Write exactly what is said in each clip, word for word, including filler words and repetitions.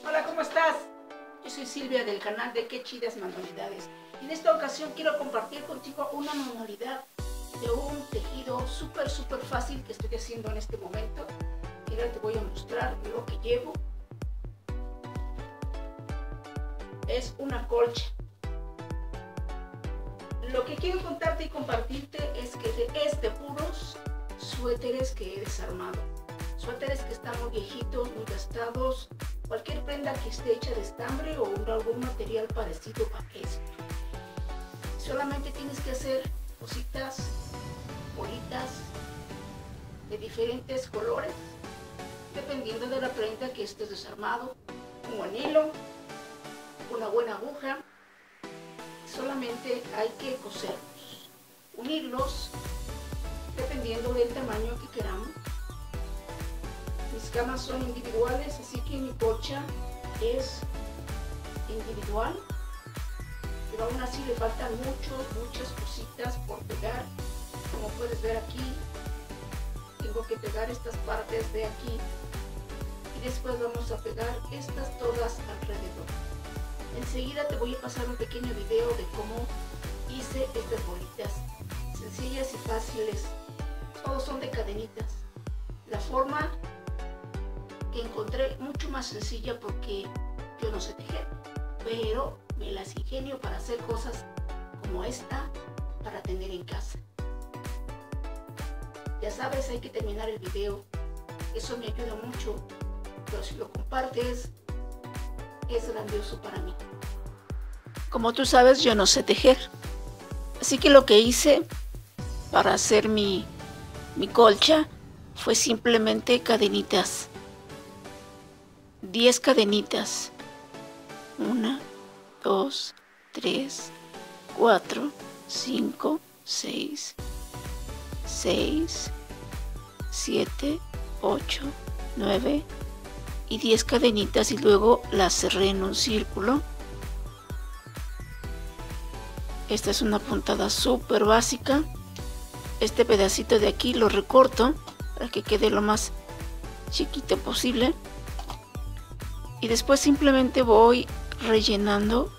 Hola, ¿cómo estás? Yo soy Silvia del canal de Qué Chidas Manualidades. Y en esta ocasión quiero compartir contigo una manualidad de un tejido súper súper fácil que estoy haciendo en este momento. Mira, te voy a mostrar lo que llevo. Es una colcha. Lo que quiero contarte y compartirte es que es de puros suéteres que he desarmado. Suéteres que están muy viejitos, muy gastados. Cualquier prenda que esté hecha de estambre o algún material parecido a esto. Solamente tienes que hacer cositas, bolitas de diferentes colores, dependiendo de la prenda que estés desarmado. Un buen hilo, una buena aguja. Solamente hay que coserlos, unirlos, dependiendo del tamaño que queramos. Mis camas son individuales, así que mi colcha es individual, pero aún así le faltan muchos, muchas cositas por pegar. Como puedes ver aquí, tengo que pegar estas partes de aquí y después vamos a pegar estas todas alrededor. Enseguida te voy a pasar un pequeño video de cómo hice estas bolitas, sencillas y fáciles. Todos son de cadenitas. La forma que encontré mucho más sencilla porque yo no sé tejer, pero me las ingenio para hacer cosas como esta para tener en casa. Ya sabes, hay que terminar el video, eso me ayuda mucho, pero si lo compartes es grandioso para mí. Como tú sabes, yo no sé tejer, así que lo que hice para hacer mi, mi colcha fue simplemente cadenitas. diez cadenitas. una, dos, tres, cuatro, cinco, seis, seis, siete, ocho, nueve y diez cadenitas y luego las cerré en un círculo. Esta es una puntada súper básica. Este pedacito de aquí lo recorto para que quede lo más chiquito posible. Y después simplemente voy rellenando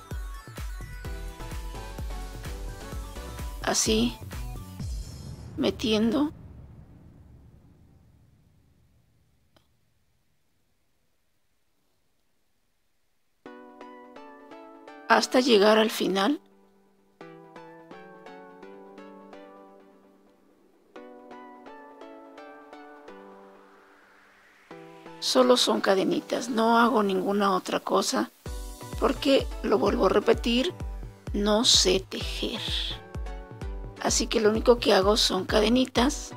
así, metiendo hasta llegar al final. Solo son cadenitas, no hago ninguna otra cosa porque, lo vuelvo a repetir, no sé tejer. Así que lo único que hago son cadenitas,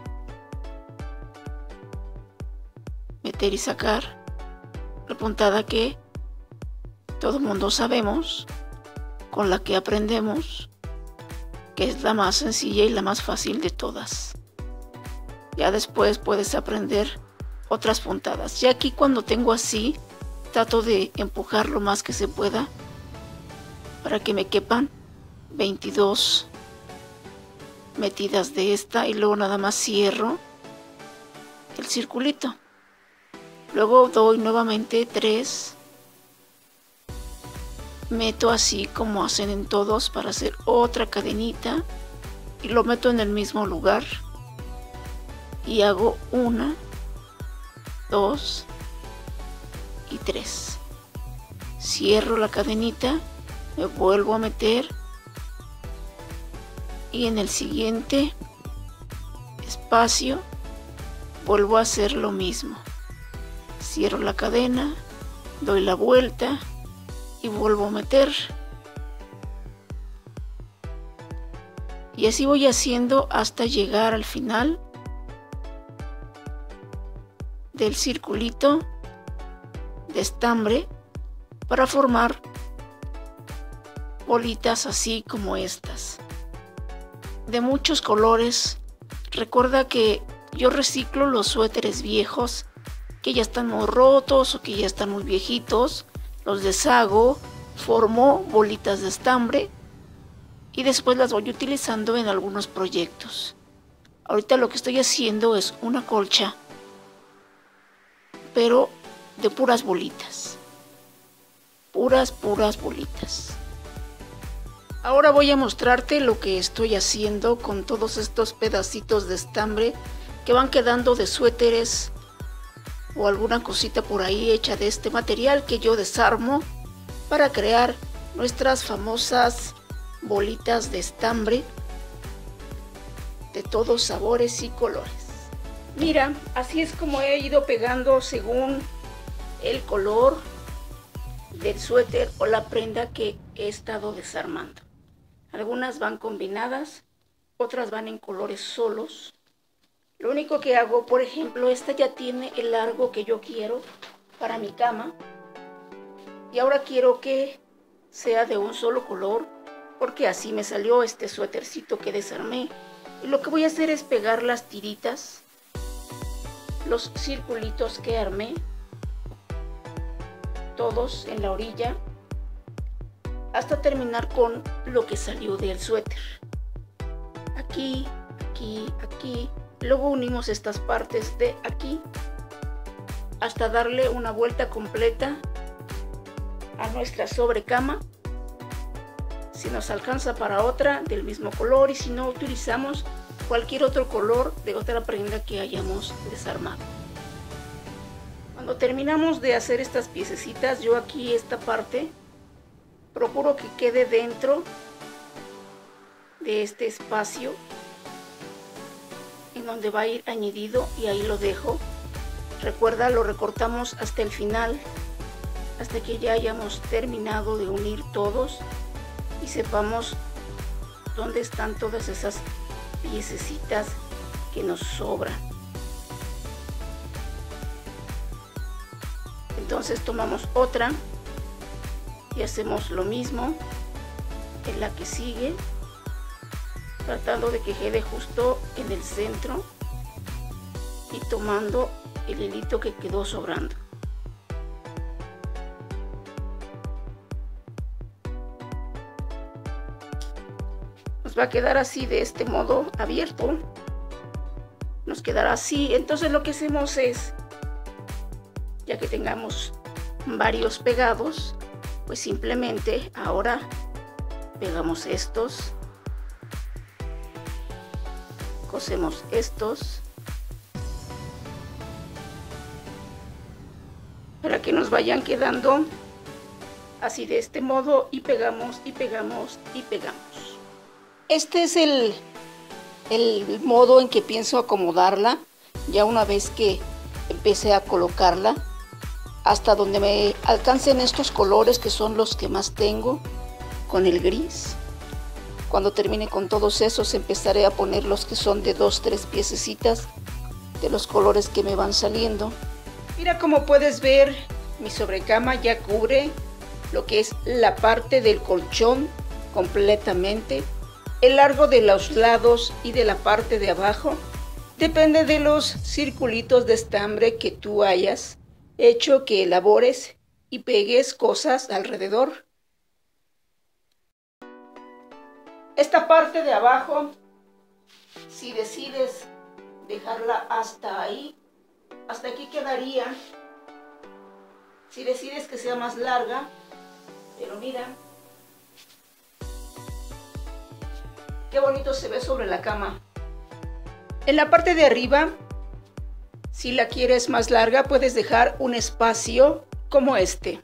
meter y sacar la puntada que todo el mundo sabemos, con la que aprendemos, que es la más sencilla y la más fácil de todas. Ya después puedes aprender otras puntadas. Ya aquí, cuando tengo así, trato de empujar lo más que se pueda para que me quepan veintidós metidas de esta y luego nada más cierro el circulito. Luego doy nuevamente tres, meto así como hacen en todos para hacer otra cadenita y lo meto en el mismo lugar y hago una, dos y tres. Cierro la cadenita, me vuelvo a meter y en el siguiente espacio vuelvo a hacer lo mismo. Cierro la cadena, doy la vuelta y vuelvo a meter. Y así voy haciendo hasta llegar al final del circulito de estambre para formar bolitas así como estas, de muchos colores. Recuerda que yo reciclo los suéteres viejos que ya están muy rotos o que ya están muy viejitos, los deshago, formo bolitas de estambre y después las voy utilizando en algunos proyectos. Ahorita lo que estoy haciendo es una colcha, pero de puras bolitas. puras, puras bolitas. Ahora voy a mostrarte lo que estoy haciendo con todos estos pedacitos de estambre que van quedando de suéteres o alguna cosita por ahí hecha de este material que yo desarmo para crear nuestras famosas bolitas de estambre de todos sabores y colores. Mira, así es como he ido pegando según el color del suéter o la prenda que he estado desarmando. Algunas van combinadas, otras van en colores solos. Lo único que hago, por ejemplo, esta ya tiene el largo que yo quiero para mi cama. Y ahora quiero que sea de un solo color, porque así me salió este suétercito que desarmé. Y lo que voy a hacer es pegar las tiritas, los circulitos que armé, todos en la orilla, hasta terminar con lo que salió del suéter. Aquí, aquí, aquí. Luego unimos estas partes de aquí hasta darle una vuelta completa a nuestra sobrecama. Si nos alcanza para otra del mismo color, y si no, utilizamos cualquier otro color de otra prenda que hayamos desarmado. Cuando terminamos de hacer estas piececitas, yo aquí esta parte procuro que quede dentro de este espacio en donde va a ir añadido, y ahí lo dejo. Recuerda, lo recortamos hasta el final, hasta que ya hayamos terminado de unir todos y sepamos dónde están todas esas piececitas que nos sobran. Entonces tomamos otra y hacemos lo mismo en la que sigue, tratando de que quede justo en el centro y tomando el hilito que quedó sobrando. Nos va a quedar así, de este modo abierto, nos quedará así. Entonces lo que hacemos es, ya que tengamos varios pegados, pues simplemente ahora pegamos estos, cosemos estos para que nos vayan quedando así de este modo, y pegamos y pegamos y pegamos. Este es el, el modo en que pienso acomodarla ya una vez que empecé a colocarla, hasta donde me alcancen estos colores que son los que más tengo, con el gris. Cuando termine con todos esos, empezaré a poner los que son de dos, tres piececitas de los colores que me van saliendo. Mira, como puedes ver, mi sobrecama ya cubre lo que es la parte del colchón completamente. El largo de los lados y de la parte de abajo depende de los circulitos de estambre que tú hayas hecho, que elabores y pegues cosas alrededor. Esta parte de abajo, si decides dejarla hasta ahí, hasta aquí quedaría. Si decides que sea más larga, pero mira qué bonito se ve sobre la cama. En la parte de arriba, si la quieres más larga, puedes dejar un espacio como este.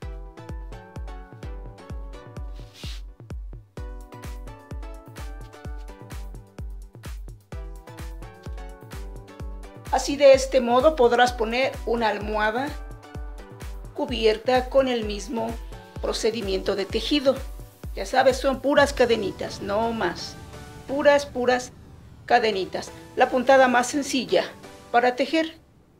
Así, de este modo podrás poner una almohada cubierta con el mismo procedimiento de tejido. Ya sabes, son puras cadenitas, no más. Puras, puras cadenitas. La puntada más sencilla para tejer.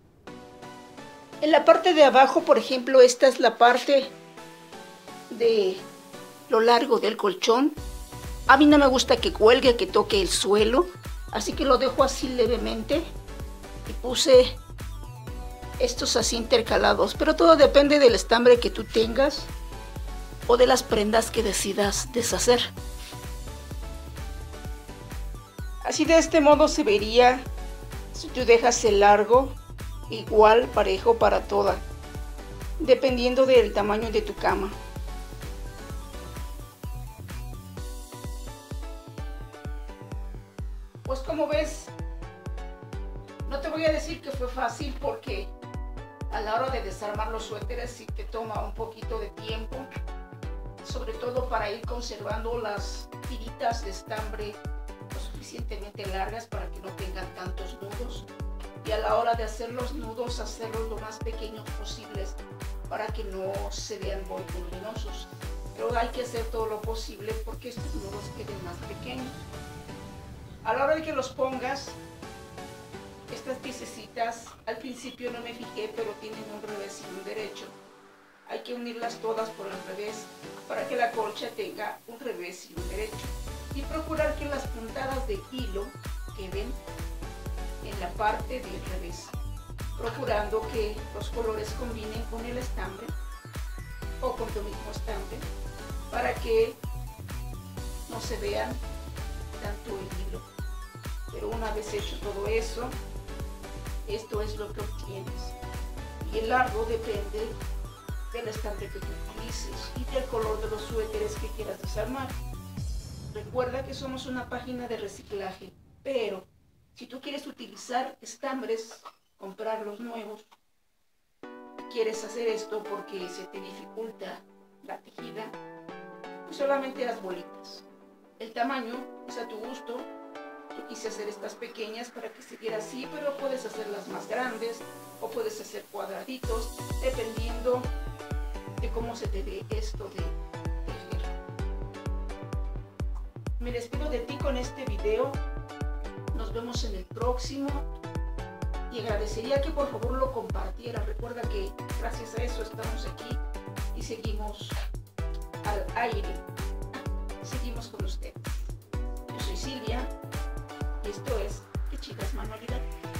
En la parte de abajo, por ejemplo, esta es la parte de lo largo del colchón. A mí no me gusta que cuelgue, que toque el suelo, así que lo dejo así levemente. Y puse estos así intercalados, pero todo depende del estambre que tú tengas o de las prendas que decidas deshacer. Así, de este modo se vería si tú dejas el largo igual, parejo para toda, dependiendo del tamaño de tu cama. Pues como ves, no te voy a decir que fue fácil porque a la hora de desarmar los suéteres sí te toma un poquito de tiempo, sobre todo para ir conservando las tiritas de estambre lo suficientemente largas para que no tengan tantos nudos, y a la hora de hacer los nudos hacerlos lo más pequeños posibles para que no se vean muy voluminosos, pero hay que hacer todo lo posible porque estos nudos queden más pequeños. A la hora de que los pongas, estas piececitas al principio no me fijé, pero tienen un revés y un derecho. Hay que unirlas todas por el revés para que la colcha tenga un revés y un derecho, y procurar que las puntadas de hilo queden en la parte del revés, procurando que los colores combinen con el estambre o con tu mismo estambre para que no se vean tanto el hilo. Pero una vez hecho todo eso, esto es lo que obtienes, y el largo depende del estambre que tú utilices y del color de los suéteres que quieras desarmar. Recuerda que somos una página de reciclaje, pero si tú quieres utilizar estambres, comprar los nuevos, quieres hacer esto porque se te dificulta la tejida, pues solamente haz bolitas. El tamaño es a tu gusto. Yo quise hacer estas pequeñas para que se viera así, pero puedes hacerlas más grandes o puedes hacer cuadraditos, dependiendo de cómo se te ve esto de tejer. Me despido de ti con este video. Nos vemos en el próximo y agradecería que por favor lo compartieras. Recuerda que gracias a eso estamos aquí y seguimos al aire. Seguimos con ustedes. Yo soy Silvia y esto es Que Chicas Manualidades.